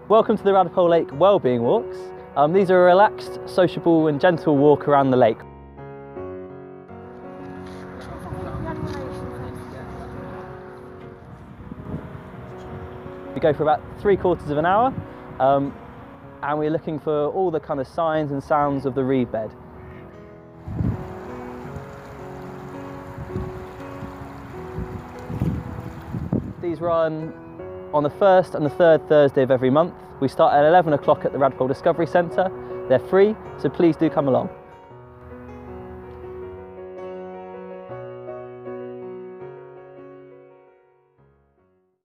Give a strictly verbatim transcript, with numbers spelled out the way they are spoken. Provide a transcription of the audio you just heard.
Welcome to the Radipole Lake Wellbeing Walks. Um, these are a relaxed, sociable and gentle walk around the lake. We go for about three quarters of an hour um, and we're looking for all the kind of signs and sounds of the Reedbed. These run on the first and the third Thursday of every month. We start at eleven o'clock at the Radipole Discovery Centre. They're free, so please do come along.